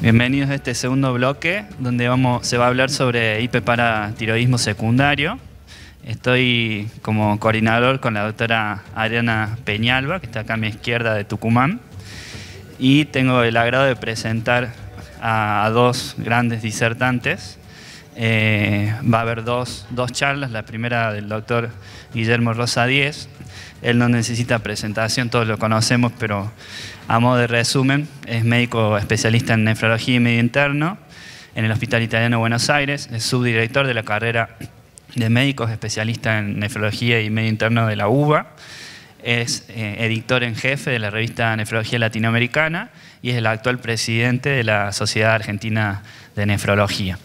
Bienvenidos a este segundo bloque donde se va a hablar sobre hiperparatiroidismo secundario. Estoy como coordinador con la doctora Adriana Peñalba, que está acá a mi izquierda, de Tucumán, y tengo el agrado de presentar a dos grandes disertantes. Va a haber dos charlas, la primera del doctor Guillermo Rosa Díez. Él no necesita presentación, todos lo conocemos, pero a modo de resumen, es médico especialista en nefrología y medio interno en el Hospital Italiano de Buenos Aires, es subdirector de la carrera de médicos especialista en nefrología y medio interno de la UBA, es editor en jefe de la revista Nefrología Latinoamericana y es el actual presidente de la Sociedad Argentina de Nefrología.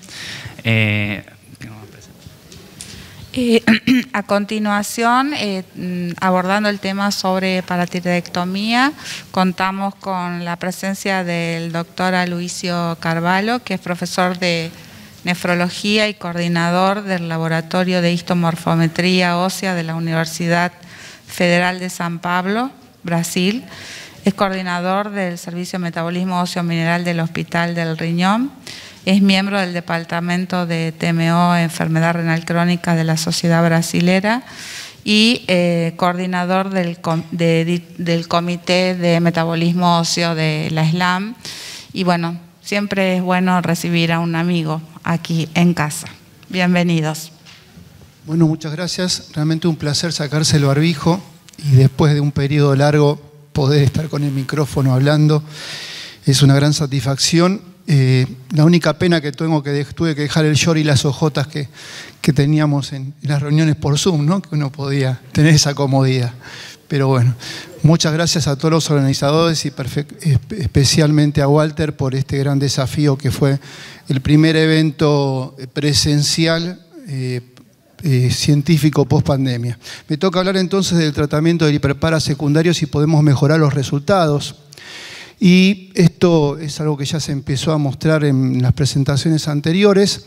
A continuación, abordando el tema sobre paratiroidectomía, contamos con la presencia del doctor Aloisio Carvalho, que es profesor de nefrología y coordinador del Laboratorio de Histomorfometría Ósea de la Universidad Federal de San Pablo, Brasil. Es coordinador del Servicio de Metabolismo Óseo Mineral del Hospital del Riñón. Es miembro del Departamento de TMO, Enfermedad Renal Crónica de la Sociedad Brasilera y coordinador del Comité de Metabolismo Óseo de la SLAM. Y bueno, siempre es bueno recibir a un amigo aquí en casa. Bienvenidos. Bueno, muchas gracias. Realmente un placer sacarse el barbijo y después de un periodo largo poder estar con el micrófono hablando. Es una gran satisfacción. La única pena que tuve que dejar el short y las ojotas que teníamos en las reuniones por Zoom, ¿no? Que uno podía tener esa comodidad. Pero bueno, muchas gracias a todos los organizadores y especialmente a Walter por este gran desafío que fue el primer evento presencial científico post pandemia. Me toca hablar entonces del tratamiento del hiperpara secundario, si podemos mejorar los resultados. Y esto es algo que ya se empezó a mostrar en las presentaciones anteriores,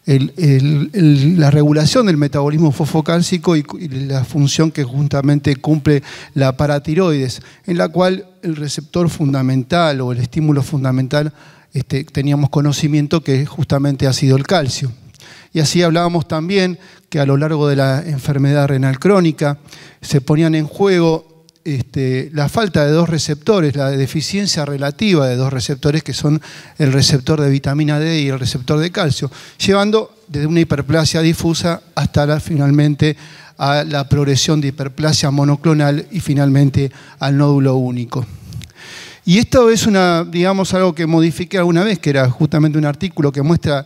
la regulación del metabolismo fosfocálcico y la función que justamente cumple la paratiroides, en la cual el receptor fundamental o el estímulo fundamental teníamos conocimiento que justamente ha sido el calcio. Y así hablábamos también que a lo largo de la enfermedad renal crónica se ponían en juego la falta de dos receptores, la deficiencia relativa de dos receptores que son el receptor de vitamina D y el receptor de calcio, llevando desde una hiperplasia difusa hasta finalmente a la progresión de hiperplasia monoclonal y finalmente al nódulo único. Y esto es algo que modifiqué alguna vez, que era justamente un artículo que muestra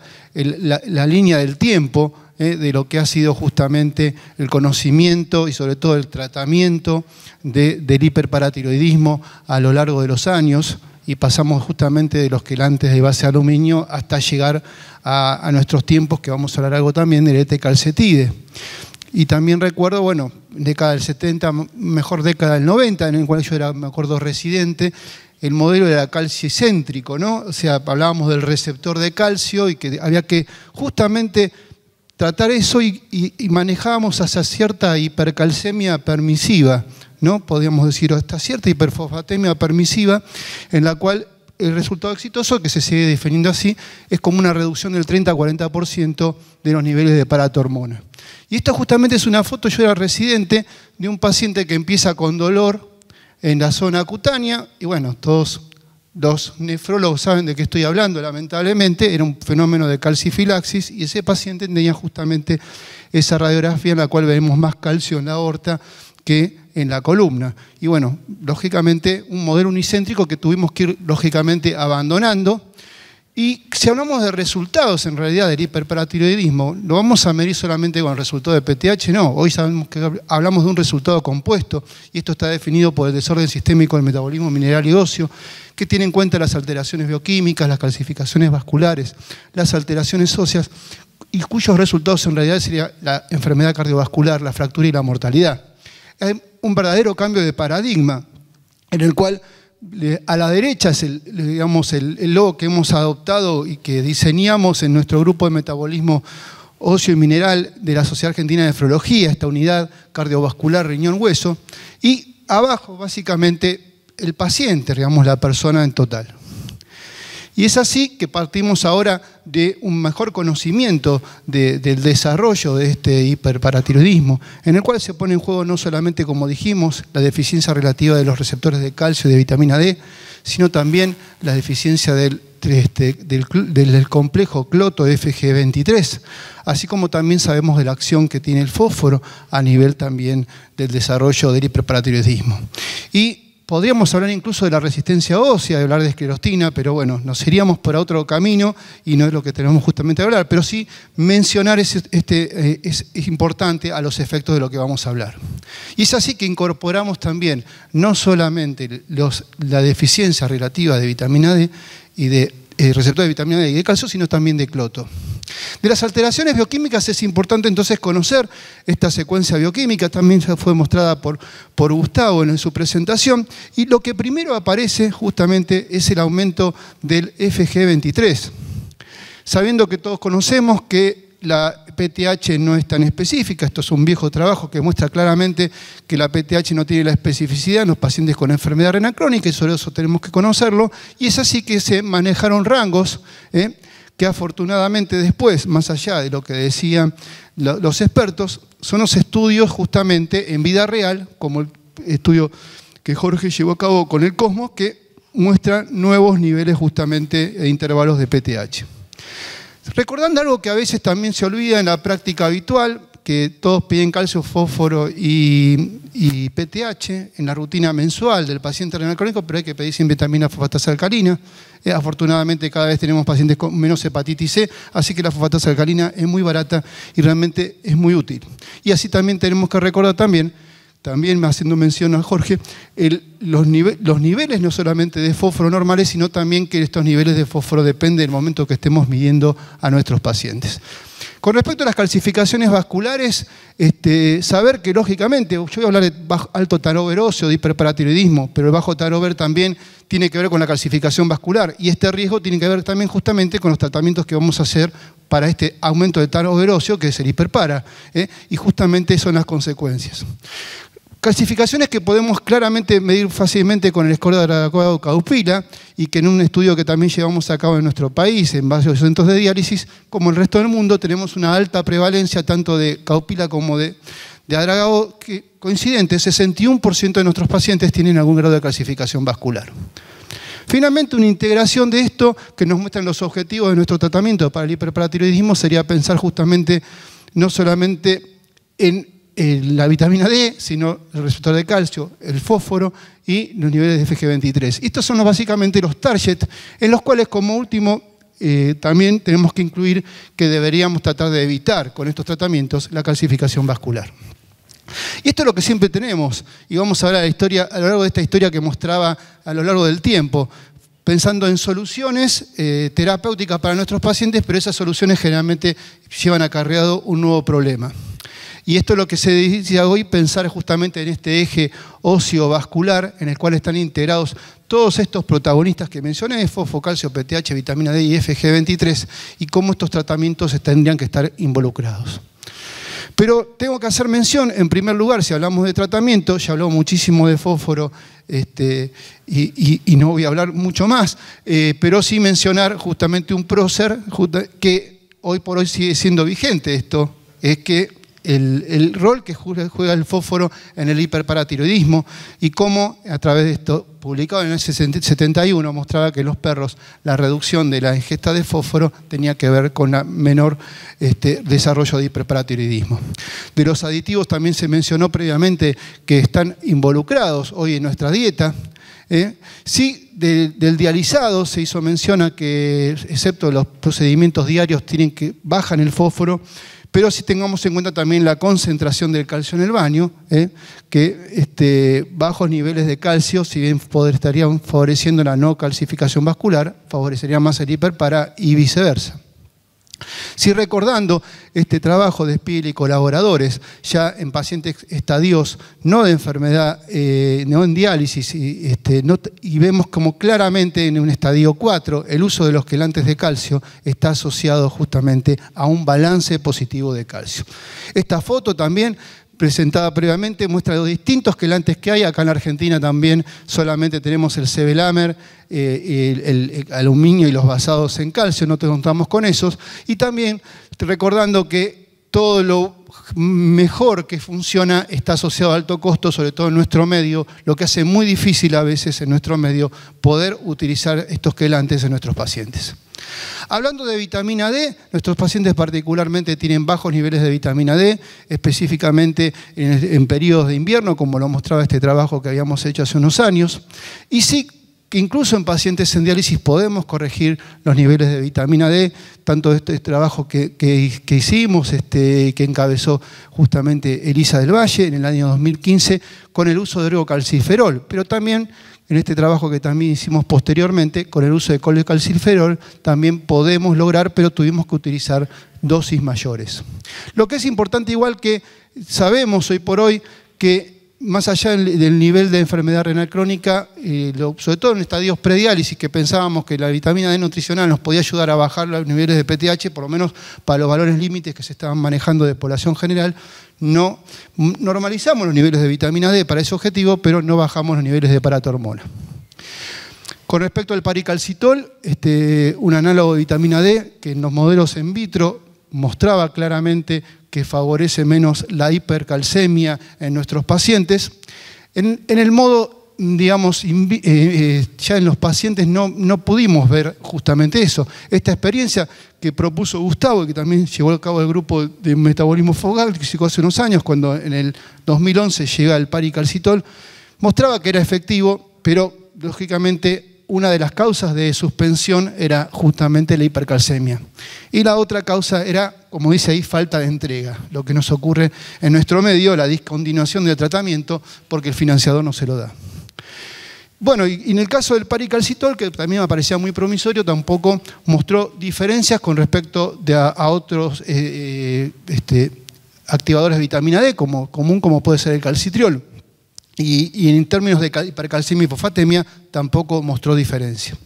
la línea del tiempo de lo que ha sido justamente el conocimiento y sobre todo el tratamiento del hiperparatiroidismo a lo largo de los años, y pasamos justamente de los quelantes de base de aluminio hasta llegar a nuestros tiempos, que vamos a hablar algo también del ET-calcetide. Y también recuerdo, bueno, década del 70, mejor década del 90, en el cual yo era, me acuerdo, residente, el modelo era calcicéntrico, ¿no? O sea, hablábamos del receptor de calcio y que había que justamente tratar eso y manejábamos hacia cierta hipercalcemia permisiva, ¿no? Podríamos decir hasta cierta hiperfosfatemia permisiva, en la cual el resultado exitoso, que se sigue definiendo así, es como una reducción del 30-40% de los niveles de paratormona. Y esto justamente es una foto, yo era residente, de un paciente que empieza con dolor en la zona cutánea, y bueno, todos los nefrólogos saben de qué estoy hablando, lamentablemente, era un fenómeno de calcifilaxis, y ese paciente tenía justamente esa radiografía en la cual vemos más calcio en la aorta que en la columna. Y bueno, lógicamente un modelo unicéntrico que tuvimos que ir lógicamente abandonando. Y si hablamos de resultados en realidad del hiperparatiroidismo, ¿lo vamos a medir solamente con el resultado de PTH? No, hoy sabemos que hablamos de un resultado compuesto, y esto está definido por el desorden sistémico del metabolismo mineral y óseo, que tiene en cuenta las alteraciones bioquímicas, las calcificaciones vasculares, las alteraciones óseas, y cuyos resultados en realidad sería la enfermedad cardiovascular, la fractura y la mortalidad. Hay un verdadero cambio de paradigma, en el cual a la derecha es el logo que hemos adoptado y que diseñamos en nuestro grupo de metabolismo óseo y mineral de la Sociedad Argentina de Nefrología, esta unidad cardiovascular riñón-hueso, y abajo básicamente el paciente, digamos la persona en total. Y es así que partimos ahora de un mejor conocimiento del desarrollo de este hiperparatiroidismo, en el cual se pone en juego no solamente, como dijimos, la deficiencia relativa de los receptores de calcio y de vitamina D, sino también la deficiencia del complejo cloto FG23, así como también sabemos de la acción que tiene el fósforo a nivel también del desarrollo del hiperparatiroidismo. Y podríamos hablar incluso de la resistencia ósea, de hablar de esclerostina, pero bueno, nos iríamos por otro camino y no es lo que tenemos justamente que hablar, pero sí mencionar es importante a los efectos de lo que vamos a hablar. Y es así que incorporamos también no solamente la deficiencia relativa de vitamina D y de receptores de vitamina D y de calcio, sino también de cloto. De las alteraciones bioquímicas es importante entonces conocer esta secuencia bioquímica, también ya fue mostrada por Gustavo en su presentación, y lo que primero aparece justamente es el aumento del FG23. Sabiendo que todos conocemos que la PTH no es tan específica, esto es un viejo trabajo que muestra claramente que la PTH no tiene la especificidad en los pacientes con enfermedad renal crónica, y sobre eso tenemos que conocerlo, y es así que se manejaron rangos, que afortunadamente después, más allá de lo que decían los expertos, son los estudios justamente en vida real, como el estudio que Jorge llevó a cabo con el Cosmos, que muestran nuevos niveles justamente de intervalos de PTH. Recordando algo que a veces también se olvida en la práctica habitual, que todos piden calcio, fósforo y PTH en la rutina mensual del paciente renal crónico, pero hay que pedir sin vitamina fosfatasa alcalina. Afortunadamente cada vez tenemos pacientes con menos hepatitis C, así que la fosfatasa alcalina es muy barata y realmente es muy útil. Y así también tenemos que recordar también haciendo mención a Jorge, los niveles no solamente de fósforo normales, sino también que estos niveles de fósforo dependen del momento que estemos midiendo a nuestros pacientes. Con respecto a las calcificaciones vasculares, saber que lógicamente, yo voy a hablar de alto turnover óseo, de hiperparatiroidismo, pero el bajo turnover también tiene que ver con la calcificación vascular, y este riesgo tiene que ver también justamente con los tratamientos que vamos a hacer para este aumento de turnover óseo, que es el hiperpara, y justamente son las consecuencias. Calcificaciones que podemos claramente medir fácilmente con el score de Aragawa-Caupila, y que en un estudio que también llevamos a cabo en nuestro país, en varios centros de diálisis, como el resto del mundo, tenemos una alta prevalencia tanto de Caupila como de Aragawa, que coincidente, 61% de nuestros pacientes tienen algún grado de calcificación vascular. Finalmente, una integración de esto que nos muestran los objetivos de nuestro tratamiento para el hiperparatiroidismo sería pensar justamente no solamente en la vitamina D, sino el receptor de calcio, el fósforo y los niveles de FG23. Estos son básicamente los targets en los cuales, como último, también tenemos que incluir que deberíamos tratar de evitar con estos tratamientos la calcificación vascular. Y esto es lo que siempre tenemos, y vamos a ver a lo largo de esta historia que mostraba a lo largo del tiempo, pensando en soluciones terapéuticas para nuestros pacientes, pero esas soluciones generalmente llevan acarreado un nuevo problema. Y esto es lo que se dice hoy, pensar justamente en este eje óseo-vascular en el cual están integrados todos estos protagonistas que mencioné, fósforo, calcio, PTH, vitamina D y FG23, y cómo estos tratamientos tendrían que estar involucrados. Pero tengo que hacer mención, en primer lugar, si hablamos de tratamiento, ya habló muchísimo de fósforo y no voy a hablar mucho más, pero sí mencionar justamente un prócer que hoy por hoy sigue siendo vigente. Esto es que el rol que juega el fósforo en el hiperparatiroidismo y cómo a través de esto, publicado en el 71, mostraba que en los perros la reducción de la ingesta de fósforo tenía que ver con el menor desarrollo de hiperparatiroidismo. De los aditivos también se mencionó previamente que están involucrados hoy en nuestra dieta. Sí, del dializado se hizo mención a que, excepto los procedimientos diarios, bajan el fósforo, pero si tengamos en cuenta también la concentración del calcio en el baño, que bajos niveles de calcio, si bien estarían favoreciendo la no calcificación vascular, favorecería más el hiperpara y viceversa. Si recordando este trabajo de Spiegel y colaboradores, ya en pacientes estadios no de enfermedad, no en diálisis, y vemos como claramente en un estadio 4 el uso de los quelantes de calcio está asociado justamente a un balance positivo de calcio. Esta foto también presentada previamente, muestra los distintos quelantes que hay. Acá en la Argentina también solamente tenemos el Sebelamer, el aluminio y los basados en calcio, no te contamos con esos. Y también recordando que todo lo mejor que funciona está asociado a alto costo, sobre todo en nuestro medio, lo que hace muy difícil a veces en nuestro medio poder utilizar estos quelantes en nuestros pacientes. Hablando de vitamina D, nuestros pacientes particularmente tienen bajos niveles de vitamina D, específicamente en periodos de invierno, como lo mostraba este trabajo que habíamos hecho hace unos años. Y sí, que incluso en pacientes en diálisis podemos corregir los niveles de vitamina D, tanto este trabajo que hicimos, que encabezó justamente Elisa del Valle en el año 2015, con el uso de orgocalciferol, pero también en este trabajo que también hicimos posteriormente, con el uso de colecalciferol, también podemos lograr, pero tuvimos que utilizar dosis mayores. Lo que es importante, igual que sabemos hoy por hoy, que más allá del nivel de enfermedad renal crónica, sobre todo en estadios prediálisis, que pensábamos que la vitamina D nutricional nos podía ayudar a bajar los niveles de PTH, por lo menos para los valores límites que se estaban manejando de población general, no normalizamos los niveles de vitamina D para ese objetivo, pero no bajamos los niveles de paratormona. Con respecto al paricalcitol, un análogo de vitamina D que en los modelos in vitro mostraba claramente que favorece menos la hipercalcemia en nuestros pacientes. En el modo, digamos, ya en los pacientes no pudimos ver justamente eso. Esta experiencia que propuso Gustavo y que también llevó a cabo el grupo de metabolismo físico hace unos años, cuando en el 2011 llega el paricalcitol, mostraba que era efectivo, pero lógicamente una de las causas de suspensión era justamente la hipercalcemia. Y la otra causa era, como dice ahí, falta de entrega. Lo que nos ocurre en nuestro medio, la discontinuación del tratamiento, porque el financiador no se lo da. Bueno, y en el caso del paricalcitol, que también me parecía muy promisorio, tampoco mostró diferencias con respecto a otros activadores de vitamina D, como puede ser el calcitriol. Y en términos de hipercalcemia y hipofatemia tampoco mostró diferencia.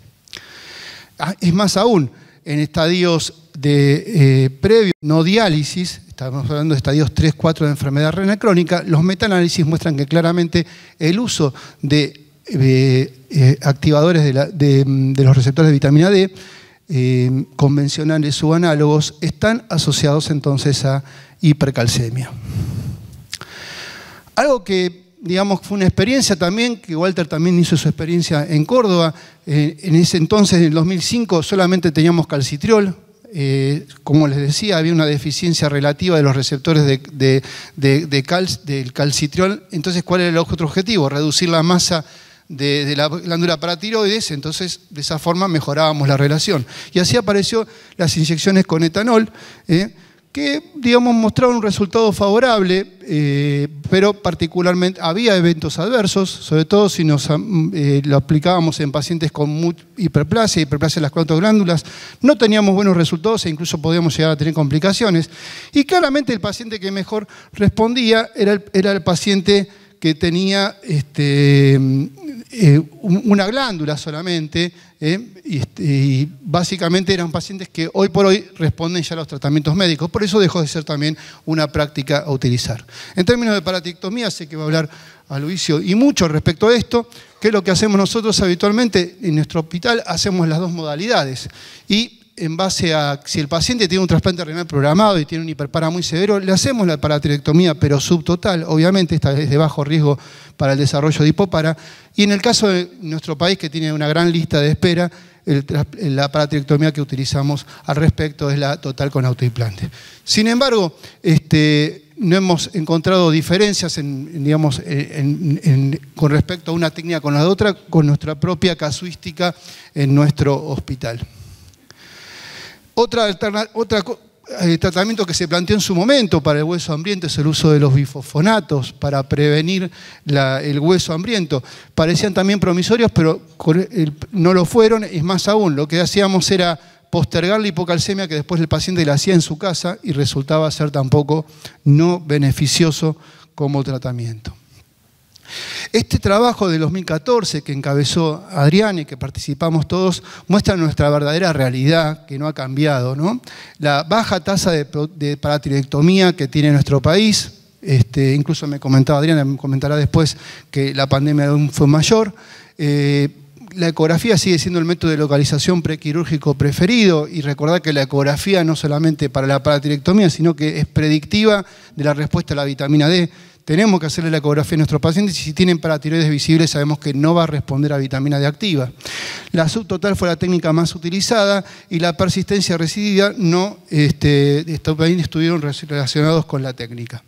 Es más aún, en estadios previo, no diálisis, estamos hablando de estadios 3, 4 de enfermedad renal crónica, los metaanálisis muestran que claramente el uso de activadores de los receptores de vitamina D, convencionales o análogos, están asociados entonces a hipercalcemia. Algo que digamos, fue una experiencia también, que Walter también hizo su experiencia en Córdoba. En ese entonces, en el 2005, solamente teníamos calcitriol. Como les decía, había una deficiencia relativa de los receptores del calcitriol. Entonces, ¿cuál era el otro objetivo? Reducir la masa de la glándula paratiroides, entonces de esa forma mejorábamos la relación. Y así apareció las inyecciones con etanol, que, digamos, mostraron un resultado favorable, pero particularmente había eventos adversos, sobre todo si lo aplicábamos en pacientes con hiperplasia de las 4 glándulas, no teníamos buenos resultados e incluso podíamos llegar a tener complicaciones. Y claramente el paciente que mejor respondía era el paciente que tenía una glándula solamente, y básicamente eran pacientes que hoy por hoy responden ya a los tratamientos médicos. Por eso dejó de ser también una práctica a utilizar. En términos de paratectomía, sé que va a hablar Aloisio y mucho respecto a esto, que es lo que hacemos nosotros habitualmente en nuestro hospital. Hacemos las dos modalidades y en base a si el paciente tiene un trasplante renal programado y tiene un hiperpara muy severo, le hacemos la paratirectomía, pero subtotal, obviamente, esta es de bajo riesgo para el desarrollo de hipopara. Y en el caso de nuestro país, que tiene una gran lista de espera, la paratirectomía que utilizamos al respecto es la total con autoimplante. Sin embargo, no hemos encontrado diferencias con respecto a una técnica con la otra, con nuestra propia casuística en nuestro hospital. Otro tratamiento que se planteó en su momento para el hueso hambriento es el uso de los bifosfonatos para prevenir el hueso hambriento. Parecían también promisorios, pero no lo fueron. Es más aún, lo que hacíamos era postergar la hipocalcemia que después el paciente la hacía en su casa y resultaba ser tampoco no beneficioso como tratamiento. Este trabajo de 2014 que encabezó Adrián y que participamos todos muestra nuestra verdadera realidad, que no ha cambiado, ¿no? La baja tasa de paratirectomía que tiene nuestro país, incluso me comentaba Adriana, me comentará después que la pandemia aún fue mayor. La ecografía sigue siendo el método de localización prequirúrgico preferido, y recordar que la ecografía no solamente para la paratiroidectomía, sino que es predictiva de la respuesta a la vitamina D. Tenemos que hacerle la ecografía a nuestros pacientes y si tienen paratiroides visibles sabemos que no va a responder a vitamina D activa. La subtotal fue la técnica más utilizada y la persistencia residida no estuvieron relacionados con la técnica.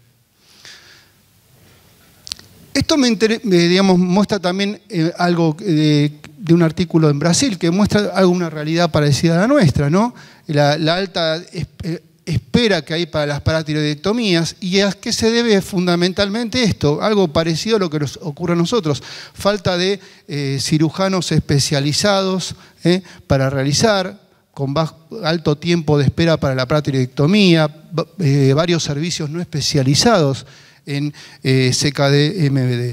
Esto muestra también algo de un artículo en Brasil que muestra una realidad parecida a la nuestra, ¿no? La alta espera que hay para las paratiroidectomías, y a qué se debe fundamentalmente esto, algo parecido a lo que nos ocurre a nosotros, falta de cirujanos especializados para realizar, con alto tiempo de espera para la paratiroidectomía, varios servicios no especializados en CKD-MVD.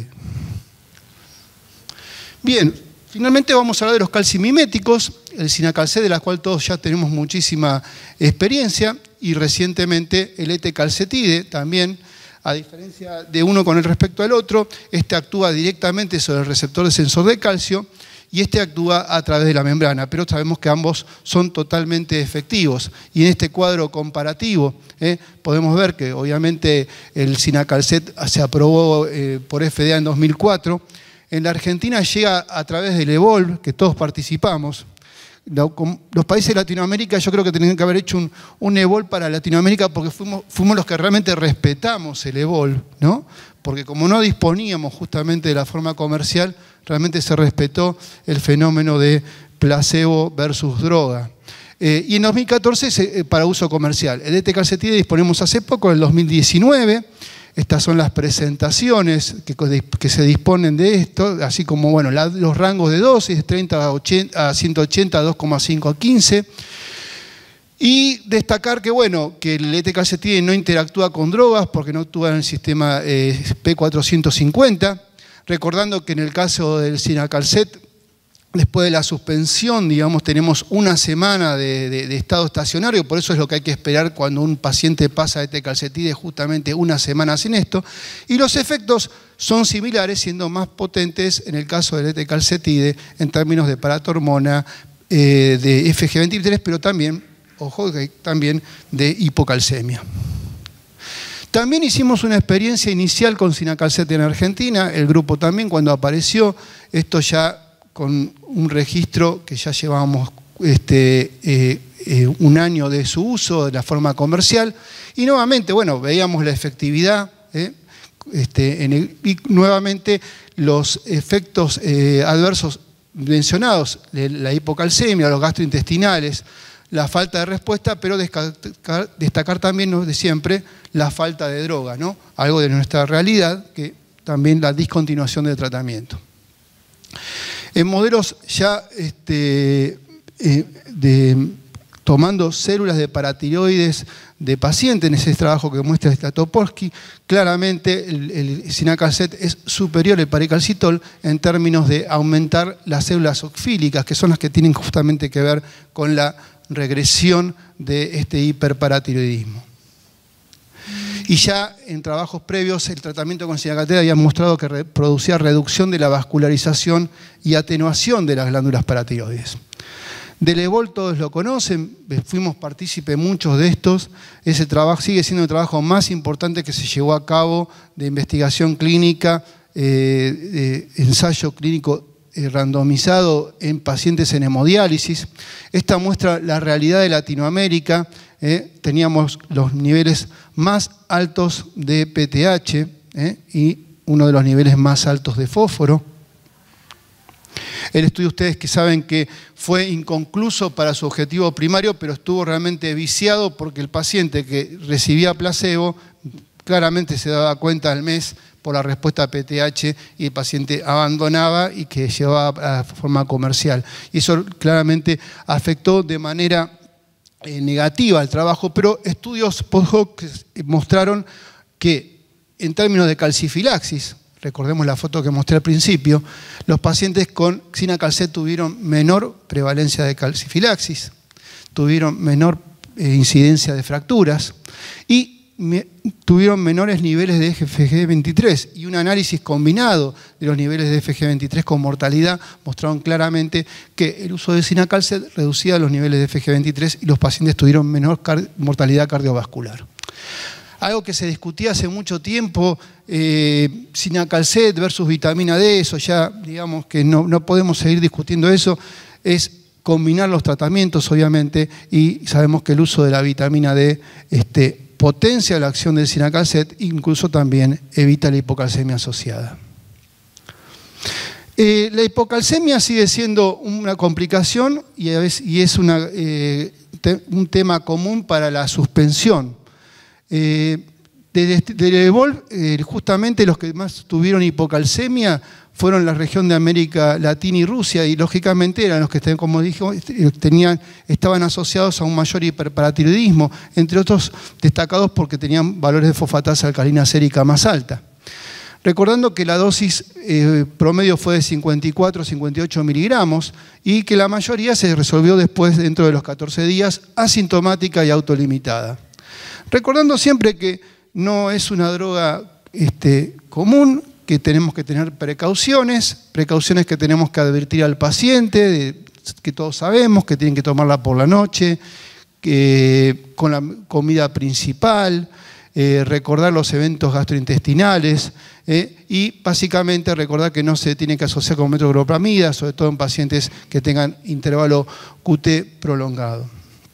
Bien, finalmente vamos a hablar de los calcimiméticos, el Cinacalcet, de la cual todos ya tenemos muchísima experiencia, y recientemente el Ete-calcetide también, a diferencia de uno con el respecto al otro, este actúa directamente sobre el receptor de sensor de calcio y este actúa a través de la membrana, pero sabemos que ambos son totalmente efectivos. Y en este cuadro comparativo podemos ver que obviamente el Cinacalcet se aprobó por FDA en 2004. En la Argentina llega a través del EVOLV, que todos participamos. Los países de Latinoamérica yo creo que tenían que haber hecho un EVOLV para Latinoamérica, porque fuimos los que realmente respetamos el EVOLV, ¿no? Porque como no disponíamos justamente de la forma comercial, realmente se respetó el fenómeno de placebo versus droga. Y en 2014 para uso comercial. El Ete-calcetide disponemos hace poco, en el 2019. Estas son las presentaciones que se disponen de esto, así como bueno, los rangos de dosis, de 30 a 180, 2,5 a 15. Y destacar que, bueno, que el Ete-calcetide no interactúa con drogas porque no actúa en el sistema P450. Recordando que en el caso del Cinacalcet, después de la suspensión, digamos, tenemos una semana de estado estacionario, por eso es lo que hay que esperar cuando un paciente pasa de Ete-calcetide, justamente una semana sin esto. Y los efectos son similares, siendo más potentes en el caso del Ete-calcetide en términos de paratormona, de FG23, pero también, ojo, también de hipocalcemia. También hicimos una experiencia inicial con Cinacalcet en Argentina, el grupo también cuando apareció, esto ya con un registro que ya llevábamos un año de su uso, de la forma comercial, y nuevamente, bueno, veíamos la efectividad, y nuevamente los efectos adversos mencionados, la hipocalcemia, los gastrointestinales, la falta de respuesta, pero destacar también, ¿no?, de siempre la falta de droga, ¿no? Algo de nuestra realidad, que también la discontinuación del tratamiento. En modelos ya tomando células de paratiroides de pacientes, en ese trabajo que muestra Statopolsky, claramente el Cinacalcet es superior al paricalcitol en términos de aumentar las células oxfílicas, que son las que tienen justamente que ver con la regresión de este hiperparatiroidismo. Y ya en trabajos previos el tratamiento con Cinacalcet había mostrado que producía reducción de la vascularización y atenuación de las glándulas paratiroides. Del EVOLV todos lo conocen, fuimos partícipes muchos de estos. Ese trabajo sigue siendo el trabajo más importante que se llevó a cabo de investigación clínica, ensayo clínico randomizado en pacientes en hemodiálisis. Esta muestra la realidad de Latinoamérica. Teníamos los niveles más altos de PTH y uno de los niveles más altos de fósforo. El estudio, ustedes que saben que fue inconcluso para su objetivo primario, pero estuvo realmente viciado porque el paciente que recibía placebo claramente se daba cuenta al mes por la respuesta a PTH y el paciente abandonaba y que llevaba a forma comercial. Y eso claramente afectó de manera negativa al trabajo, pero estudios post-hoc mostraron que en términos de calcifilaxis, recordemos la foto que mostré al principio, los pacientes con Cinacalcet tuvieron menor prevalencia de calcifilaxis, tuvieron menor incidencia de fracturas y tuvieron menores niveles de FG23 y un análisis combinado de los niveles de FG23 con mortalidad mostraron claramente que el uso de Cinacalcet reducía los niveles de FG23 y los pacientes tuvieron menor mortalidad cardiovascular. Algo que se discutía hace mucho tiempo, Cinacalcet versus vitamina D, eso ya digamos que no podemos seguir discutiendo eso, es combinar los tratamientos obviamente, y sabemos que el uso de la vitamina D potencia la acción del Cinacalcet, incluso también evita la hipocalcemia asociada. La hipocalcemia sigue siendo una complicación y es un tema común para la suspensión. Justamente los que más tuvieron hipocalcemia fueron la región de América Latina y Rusia, y lógicamente eran los que, como dijo, estaban asociados a un mayor hiperparatiroidismo, entre otros destacados porque tenían valores de fosfatasa alcalina sérica más alta. Recordando que la dosis promedio fue de 54 a 58 miligramos y que la mayoría se resolvió después, dentro de los 14 días, asintomática y autolimitada. Recordando siempre que no es una droga común, que tenemos que tener precauciones que tenemos que advertir al paciente, que todos sabemos que tienen que tomarla por la noche, con la comida principal, recordar los eventos gastrointestinales y básicamente recordar que no se tiene que asociar con metoclopramida, sobre todo en pacientes que tengan intervalo QT prolongado.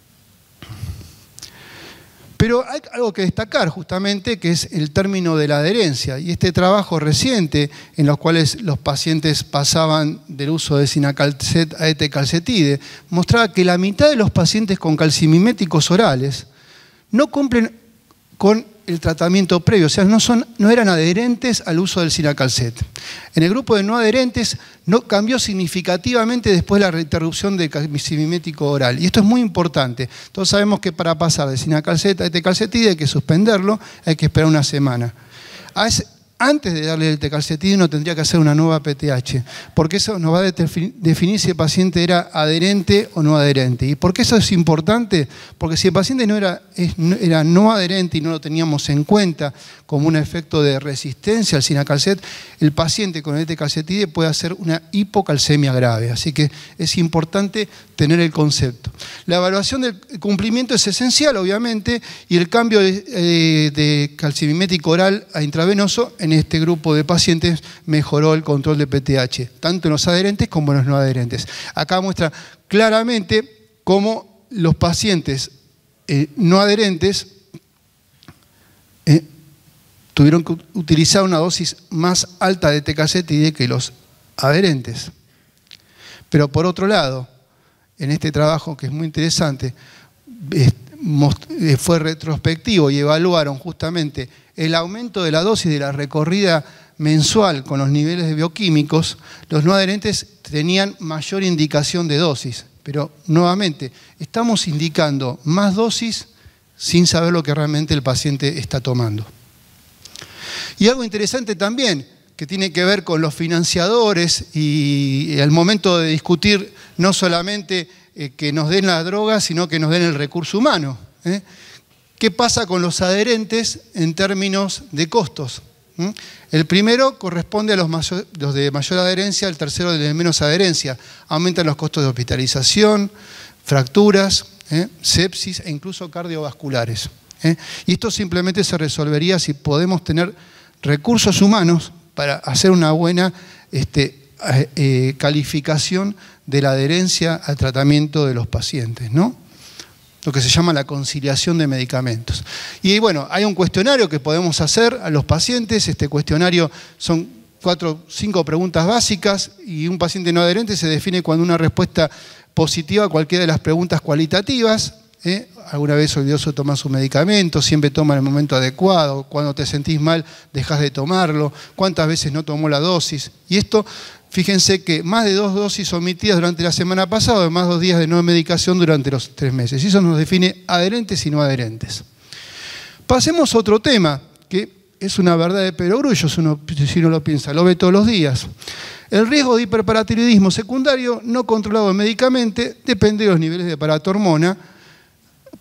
Pero hay algo que destacar justamente, que es el término de la adherencia. Y este trabajo reciente, en los cuales los pacientes pasaban del uso de Cinacalcet a Etecalcetide, mostraba que la mitad de los pacientes con calcimiméticos orales no cumplen con el tratamiento previo, o sea, no eran adherentes al uso del Cinacalcet. En el grupo de no adherentes no cambió significativamente después de la reinterrupción del calcimimético oral. Y esto es muy importante. Todos sabemos que para pasar de Cinacalcet a Etecalcetide hay que suspenderlo, hay que esperar una semana. Antes de darle el Etecalcetide uno tendría que hacer una nueva PTH, porque eso nos va a definir si el paciente era adherente o no adherente. ¿Y por qué eso es importante? Porque si el paciente era no adherente y no lo teníamos en cuenta como un efecto de resistencia al Cinacalcet, el paciente con el Etecalcetide puede hacer una hipocalcemia grave. Así que es importante tener el concepto. La evaluación del cumplimiento es esencial, obviamente, y el cambio de calcimimético oral a intravenoso en este grupo de pacientes mejoró el control de PTH, tanto en los adherentes como en los no adherentes. Acá muestra claramente cómo los pacientes no adherentes tuvieron que utilizar una dosis más alta de Etecalcetide que los adherentes. Pero por otro lado, en este trabajo que es muy interesante, fue retrospectivo y evaluaron justamente el aumento de la dosis de la recorrida mensual con los niveles de bioquímicos. Los no adherentes tenían mayor indicación de dosis, pero nuevamente estamos indicando más dosis sin saber lo que realmente el paciente está tomando. Y algo interesante también, que tiene que ver con los financiadores y el momento de discutir no solamente que nos den la droga, sino que nos den el recurso humano. ¿Qué pasa con los adherentes en términos de costos? El primero corresponde a los de mayor adherencia, el tercero de menos adherencia. Aumentan los costos de hospitalización, fracturas, sepsis e incluso cardiovasculares. Y esto simplemente se resolvería si podemos tener recursos humanos para hacer una buena calificación de la adherencia al tratamiento de los pacientes, ¿no? Lo que se llama la conciliación de medicamentos. Y bueno, hay un cuestionario que podemos hacer a los pacientes. Este cuestionario son 4 o 5 preguntas básicas y un paciente no adherente se define cuando una respuesta positiva a cualquiera de las preguntas cualitativas. Alguna vez olvidó tomar su medicamento, siempre toma en el momento adecuado, cuando te sentís mal dejás de tomarlo, cuántas veces no tomó la dosis. Y esto, fíjense que más de 2 dosis omitidas durante la semana pasada, además 2 días de no medicación durante los 3 meses. Y eso nos define adherentes y no adherentes. Pasemos a otro tema, que es una verdad de perogrullo si uno lo piensa, lo ve todos los días. El riesgo de hiperparatiroidismo secundario no controlado médicamente depende de los niveles de paratormona,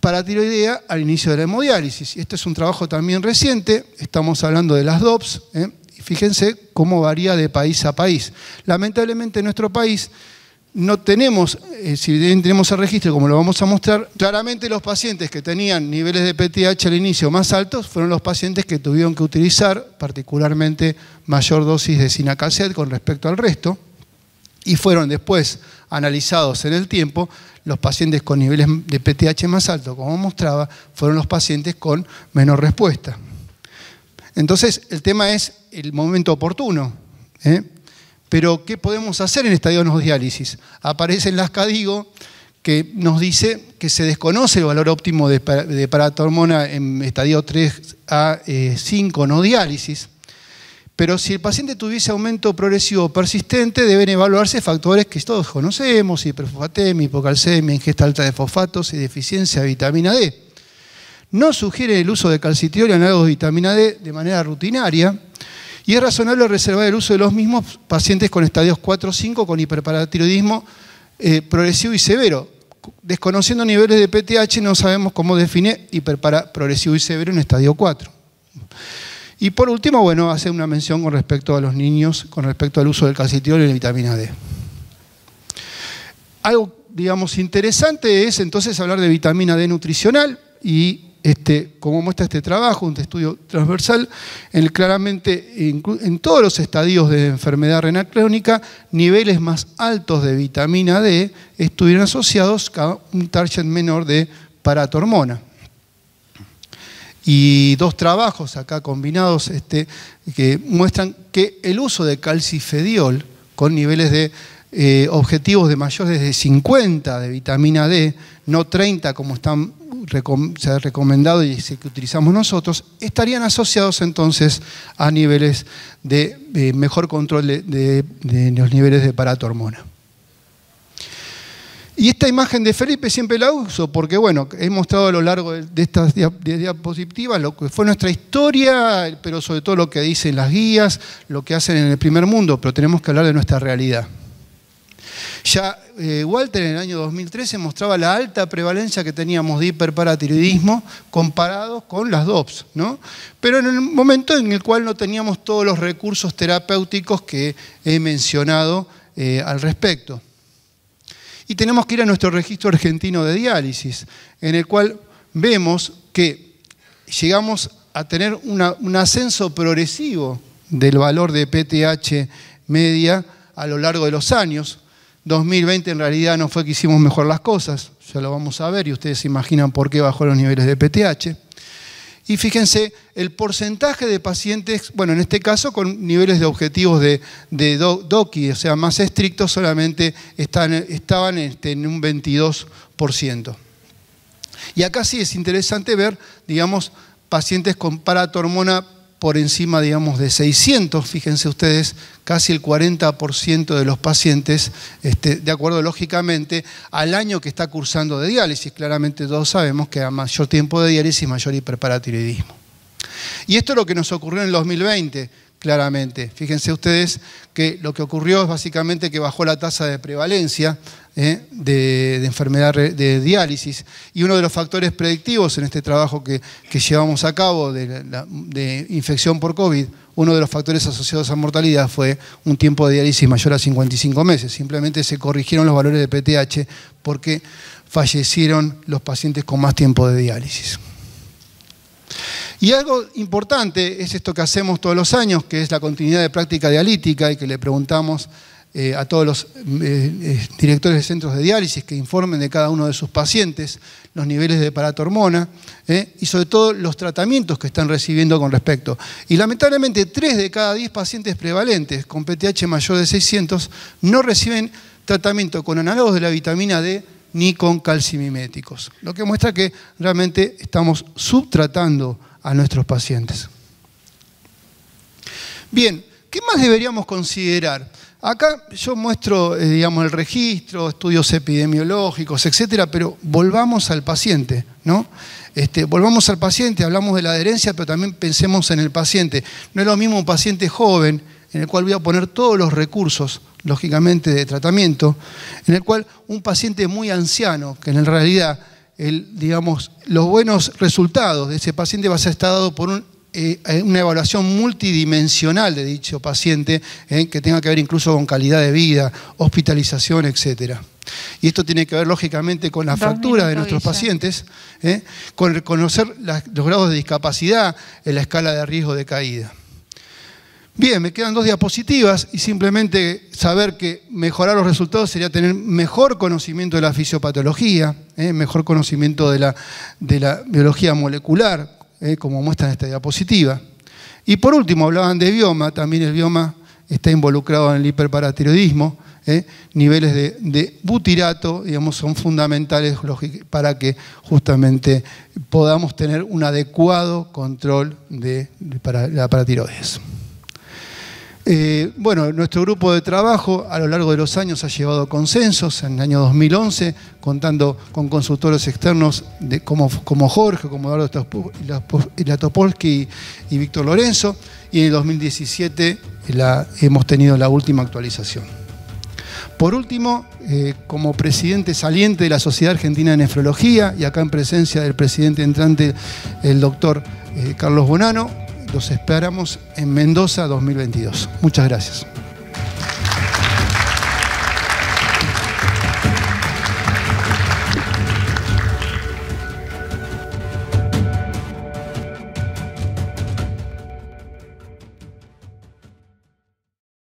paratiroidea al inicio de la hemodiálisis. Y este es un trabajo también reciente, estamos hablando de las DOPS, y fíjense cómo varía de país a país. Lamentablemente en nuestro país no tenemos, si bien tenemos el registro, como lo vamos a mostrar, claramente los pacientes que tenían niveles de PTH al inicio más altos fueron los pacientes que tuvieron que utilizar particularmente mayor dosis de Cinacalcet con respecto al resto, y fueron después analizados en el tiempo. Los pacientes con niveles de PTH más altos, como mostraba, fueron los pacientes con menor respuesta. Entonces, el tema es el momento oportuno. Pero, ¿qué podemos hacer en estadio de hemodiálisis? Aparece en las CADIGO que nos dice que se desconoce el valor óptimo de paratormona en estadio 3 a 5 no diálisis. Pero si el paciente tuviese aumento progresivo persistente, deben evaluarse factores que todos conocemos: hiperfosfatemia, hipocalcemia, ingesta alta de fosfatos y deficiencia de vitamina D. No sugiere el uso de calcitriol y análogos de vitamina D de manera rutinaria, y es razonable reservar el uso de los mismos pacientes con estadios 4 o 5 con hiperparatiroidismo progresivo y severo. Desconociendo niveles de PTH, no sabemos cómo definir progresivo y severo en estadio 4. Y por último, bueno, hacer una mención con respecto a los niños, con respecto al uso del calcitriol y la vitamina D. Algo, digamos, interesante es entonces hablar de vitamina D nutricional, y como muestra este trabajo, un estudio transversal, claramente en todos los estadios de enfermedad renal crónica, niveles más altos de vitamina D estuvieron asociados a un target menor de paratormona. Y dos trabajos acá combinados que muestran que el uso de calcifediol con niveles de objetivos de mayores de 50 de vitamina D, no 30 como se ha recomendado y que utilizamos nosotros, estarían asociados entonces a niveles de mejor control de los niveles de paratormona. Y esta imagen de Felipe siempre la uso porque, bueno, he mostrado a lo largo de estas diapositivas lo que fue nuestra historia, pero sobre todo lo que dicen las guías, lo que hacen en el primer mundo, pero tenemos que hablar de nuestra realidad. Ya Walter en el año 2013 mostraba la alta prevalencia que teníamos de hiperparatiroidismo comparado con las DOPS, ¿no? Pero en el momento en el cual no teníamos todos los recursos terapéuticos que he mencionado al respecto. Y tenemos que ir a nuestro registro argentino de diálisis, en el cual vemos que llegamos a tener un ascenso progresivo del valor de PTH media a lo largo de los años. 2020 en realidad no fue que hicimos mejor las cosas, ya lo vamos a ver y ustedes se imaginan por qué bajó los niveles de PTH. Y fíjense, el porcentaje de pacientes, bueno, en este caso con niveles de objetivos de DOCI, o sea, más estrictos, solamente estaban en un 22%. Y acá sí es interesante ver, digamos, pacientes con paratormona por encima, digamos, de 600, fíjense ustedes, casi el 40% de los pacientes, de acuerdo lógicamente al año que está cursando de diálisis. Claramente todos sabemos que a mayor tiempo de diálisis, mayor hiperparatiroidismo. Y esto es lo que nos ocurrió en el 2020, claramente. Fíjense ustedes que lo que ocurrió es básicamente que bajó la tasa de prevalencia de enfermedad de diálisis, y uno de los factores predictivos en este trabajo que llevamos a cabo de infección por COVID, uno de los factores asociados a mortalidad fue un tiempo de diálisis mayor a 55 meses. Simplemente se corrigieron los valores de PTH porque fallecieron los pacientes con más tiempo de diálisis. Y algo importante es esto que hacemos todos los años, que es la continuidad de práctica dialítica, y que le preguntamos a todos los directores de centros de diálisis que informen de cada uno de sus pacientes los niveles de paratormona y sobre todo los tratamientos que están recibiendo con respecto. Y lamentablemente 3 de cada 10 pacientes prevalentes con PTH mayor de 600 no reciben tratamiento con análogos de la vitamina D ni con calcimiméticos, lo que muestra que realmente estamos subtratando a nuestros pacientes. Bien, ¿qué más deberíamos considerar? Acá yo muestro, digamos, el registro, estudios epidemiológicos, etcétera, pero volvamos al paciente, ¿no? Volvamos al paciente, hablamos de la adherencia, pero también pensemos en el paciente. No es lo mismo un paciente joven, en el cual voy a poner todos los recursos, lógicamente, de tratamiento, en el cual un paciente muy anciano, que en realidad digamos, los buenos resultados de ese paciente va a ser estado por una evaluación multidimensional de dicho paciente, que tenga que ver incluso con calidad de vida, hospitalización, etc. Y esto tiene que ver lógicamente con la fractura de nuestros pacientes, con reconocer los grados de discapacidad en la escala de riesgo de caída. Bien, me quedan 2 diapositivas y simplemente saber que mejorar los resultados sería tener mejor conocimiento de la fisiopatología, mejor conocimiento de la biología molecular, como muestra en esta diapositiva. Y por último, hablaban de bioma, también el bioma está involucrado en el hiperparatiroidismo. Niveles de butirato, digamos, son fundamentales para que justamente podamos tener un adecuado control de la paratiroides. Bueno, nuestro grupo de trabajo a lo largo de los años ha llevado consensos. En el año 2011, contando con consultores externos como Jorge, como Eduardo Latopolsky y Víctor Lorenzo, y en el 2017 hemos tenido la última actualización. Por último, como presidente saliente de la Sociedad Argentina de Nefrología, y acá en presencia del presidente entrante, el doctor Carlos Bonano, los esperamos en Mendoza 2022. Muchas gracias.